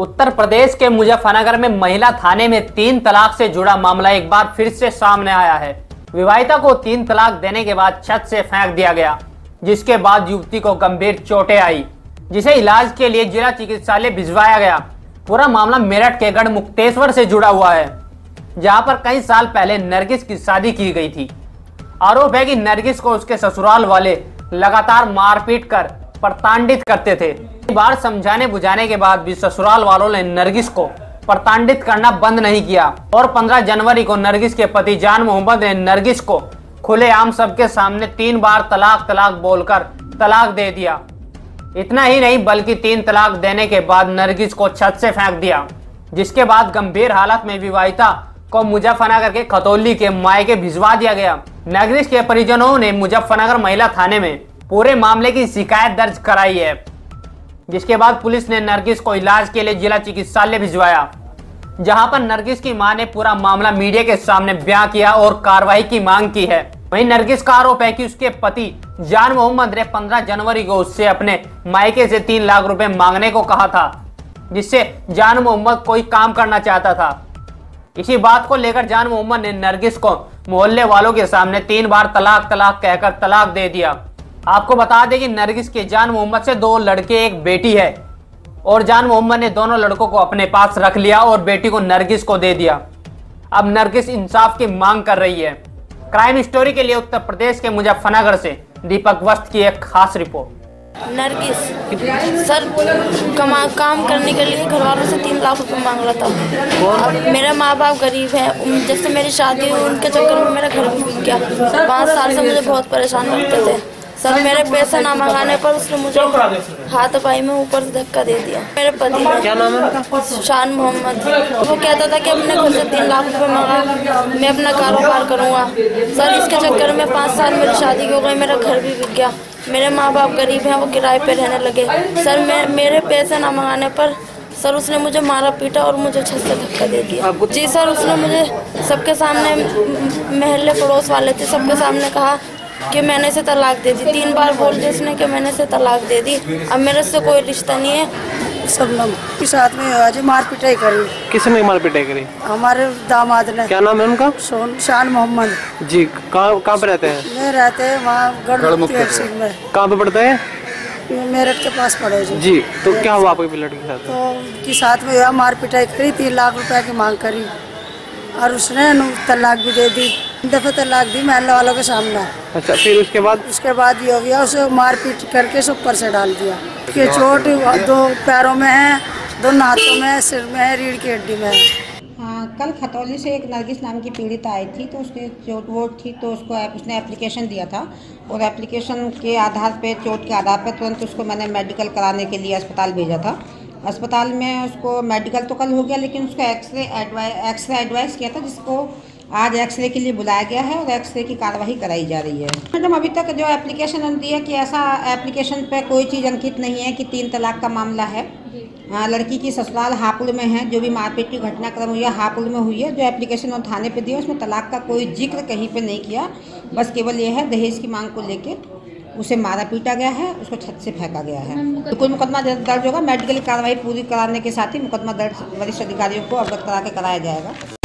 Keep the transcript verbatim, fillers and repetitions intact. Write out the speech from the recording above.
उत्तर प्रदेश के मुजफ्फरनगर में महिला थाने में तीन तलाक से जुड़ा मामला एक बार फिर से सामने आया है। विवाहिता को तीन तलाक देने के बाद छत से फेंक दिया गया, जिसके बाद युवती को गंभीर चोटें आई, जिसे इलाज के लिए जिला चिकित्सालय भिजवाया गया। पूरा मामला मेरठ के गढ़ मुक्तेश्वर से जुड़ा हुआ है, जहां पर कई साल पहले नरगिस की शादी की गई थी। आरोप है कि नरगिस को उसके ससुराल वाले लगातार मारपीट कर प्रताड़ित करते थे। बार समझाने बुझाने के बाद भी ससुराल वालों ने नरगिस को प्रताड़ित करना बंद नहीं किया और पंद्रह जनवरी को नरगिस के पति जान मोहम्मद ने नरगिस को खुलेआम सबके सामने तीन बार तलाक तलाक बोलकर तलाक दे दिया। इतना ही नहीं बल्कि तीन तलाक देने के बाद नरगिस को छत से फेंक दिया, जिसके बाद गंभीर हालत में विवाहिता को मुजफ्फरनगर के खतौली के मायके भिजवा दिया गया। नरगिस के परिजनों ने मुजफ्फरनगर महिला थाने में पूरे मामले की शिकायत दर्ज कराई है, जिसके बाद पुलिस ने नरगिस को इलाज के लिए जिला चिकित्सालय भिजवाया, जहां पर नरगिस की मां ने पूरा मामला मीडिया के सामने बयां किया और कार्रवाई की मांग की है। वहीं नरगिस का आरोप है कि उसके पति जान मोहम्मद ने पंद्रह जनवरी को उससे अपने मायके से तीन लाख रुपए मांगने को कहा था, जिससे जान मोहम्मद कोई काम करना चाहता था। इसी बात को लेकर जान मोहम्मद ने नरगिस को मोहल्ले वालों के सामने तीन बार तलाक तलाक कहकर तलाक दे दिया। आपको बता दें कि नरगिस के जान मोहम्मद से दो लड़के एक बेटी है और जान मोहम्मद ने दोनों लड़कों को अपने पास रख लिया और बेटी को नरगिस को दे दिया। अब नरगिस इंसाफ की मांग कर रही है। क्राइम स्टोरी के लिए उत्तर प्रदेश के मुजफ्फरनगर से दीपक वस्त की एक खास रिपोर्ट। नरगिस सर कमा काम करने के लिए घर वालों से तीन लाख रुपए मांग रहा था। अब मेरे माँ बाप गरीब हैं, जब से मेरी शादी हुई उनके चक्कर में मेरा घर भी बिक गया। पाँच साल से मुझे बहुत परेशान करते थे सर। मेरे पैसे ना मंगाने पर उसने मुझे हाथ पाई में ऊपर से धक्का दे दिया। मेरे पति क्या नाम है? शान मोहम्मद। वो कहता था कि अपने घर से तीन लाख रुपए मंगा, मैं अपना कारोबार करूँगा। सर इसके चक्कर में पाँच साल मेरी शादी हो गई, मेरा घर भी बिक गया। मेरे माँ बाप गरीब हैं, वो किराए पे रहने लगे। सर मैं मेरे पैसे ना मंगाने पर सर उसने मुझे मारा पीटा और मुझे छत से धक्का दे दिया। जी सर, उसने मुझे सबके सामने, महल्ले पड़ोस वाले थे, सबके सामने कहा कि मैंने से तलाक दे दी। तीन बार बोल दी उसने कि मैंने से तलाक दे दी। अब मेरे से कोई रिश्ता नहीं है। सब लोग के साथ में आज मार पिटाई करी। किसने मार पिटाई करी? हमारे दामाद ने। क्या नाम है उनका? शान मोहम्मद जी। कहाँ कहाँ पे रहते हैं? मैं रहते हैं वहाँ गढ़ मुक्तेश्वर में। कहाँ पे पड़ता है? मेरठ के पास पड़े जी। जी, तो क्या हुआ आपकी लड़की के साथ? तो के साथ में मार पिटाई करी, तीन लाख रुपए की मांग करी और उसने तलाक भी दे दी। दफे तलाक दी महल्ले वालों के सामने। अच्छा, फिर उसके बाद? उसके बाद ये हो गया, उसे मारपीट करके सब ऊपर से डाल दिया। के चोट दो पैरों में है, दोनों हाथों में, सिर में है, रीढ़ की हड्डी में है। हाँ, कल खतौली से एक नरगिस नाम की पीड़ित आई थी, तो उसके चोट वोट थी, तो उसको उसने एप्लीकेशन दिया था और एप्लीकेशन के आधार पे, चोट के आधार पर तुरंत उसको मैंने मेडिकल कराने के लिए अस्पताल भेजा था। अस्पताल में उसको मेडिकल तो कल हो गया, लेकिन उसको एक्सरे एडवाइस एक्सरे एडवाइस किया था, जिसको आज एक्सरे के लिए बुलाया गया है और एक्सरे की कार्रवाई कराई जा रही है। मैडम अभी तक जो एप्लीकेशन दी है कि ऐसा एप्लीकेशन पे कोई चीज़ अंकित नहीं है कि तीन तलाक का मामला है। आ, लड़की की ससुराल हापुड़ में है, जो भी मारपीट की घटनाक्रम हुई है हापुड़ में हुई है। जो एप्लीकेशन वो थाने पे दिया उसमें तलाक का कोई जिक्र कहीं पे नहीं किया, बस केवल ये है दहेज की मांग को लेके उसे मारा पीटा गया है, उसको छत से फेंका गया है। बिल्कुल मुकदमा दर्ज होगा। मेडिकल कार्रवाई पूरी कराने के साथ ही मुकदमा दर्ज वरिष्ठ अधिकारियों को अवगत करा के कराया जाएगा।